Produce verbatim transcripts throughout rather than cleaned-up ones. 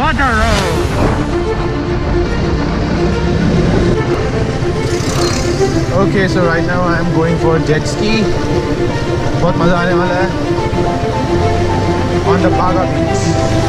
What a road! Okay, so right now I am going for jet ski. बहुत मजा आने वाला है on the Baga beach.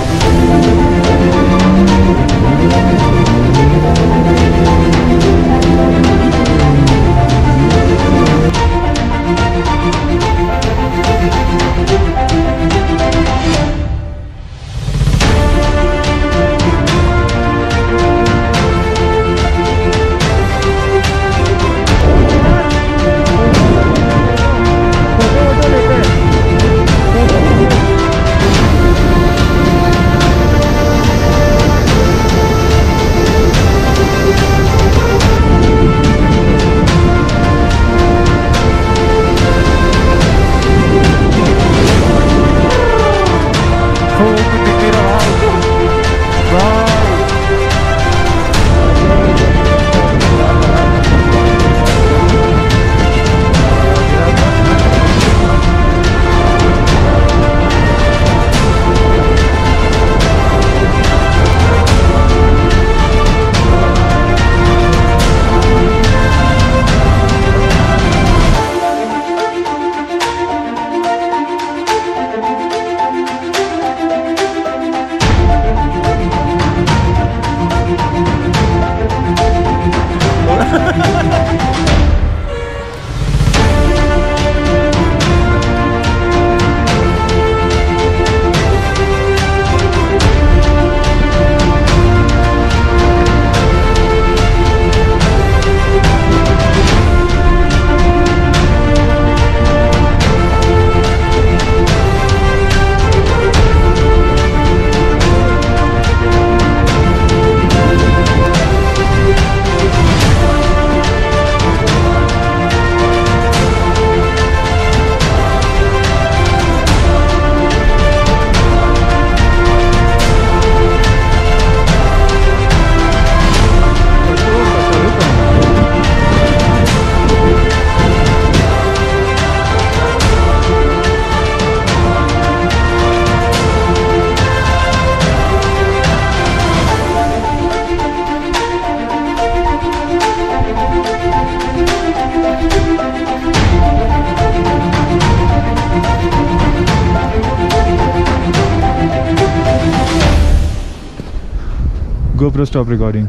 GoPro stop recording.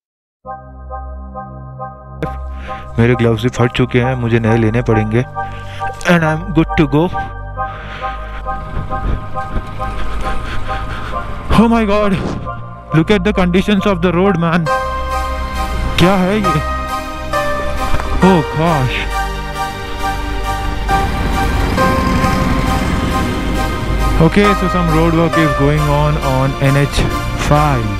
मेरे gloves भी फट चुके हैं, मुझे नए लेने पड़ेंगे. And I am good to go. Oh my God! Look at the conditions of the road, man. क्या है ये? Oh gosh! Okay, so some road work is going on on N H five.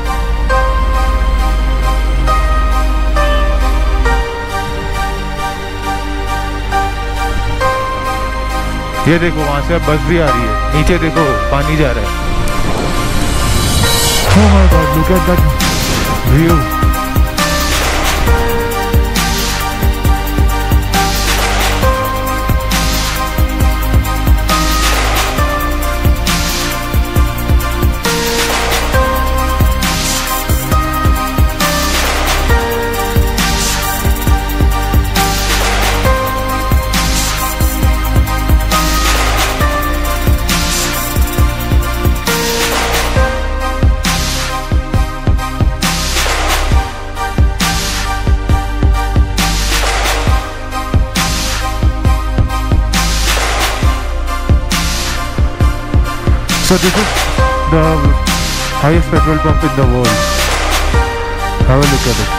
ये देखो वहां से अब बस भी आ रही है. नीचे देखो पानी जा रहा है. Oh my God, look at that view. So this is the highest petrol pump in the world. Have a look at it.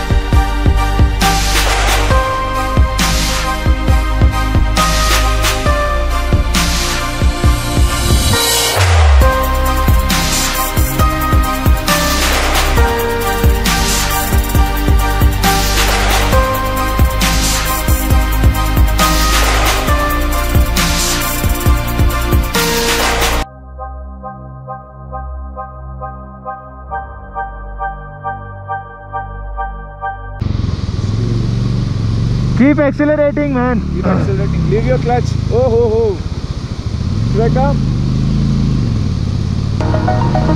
Keep accelerating, man. Keep accelerating. Leave your clutch. Oh ho ho. Should I come?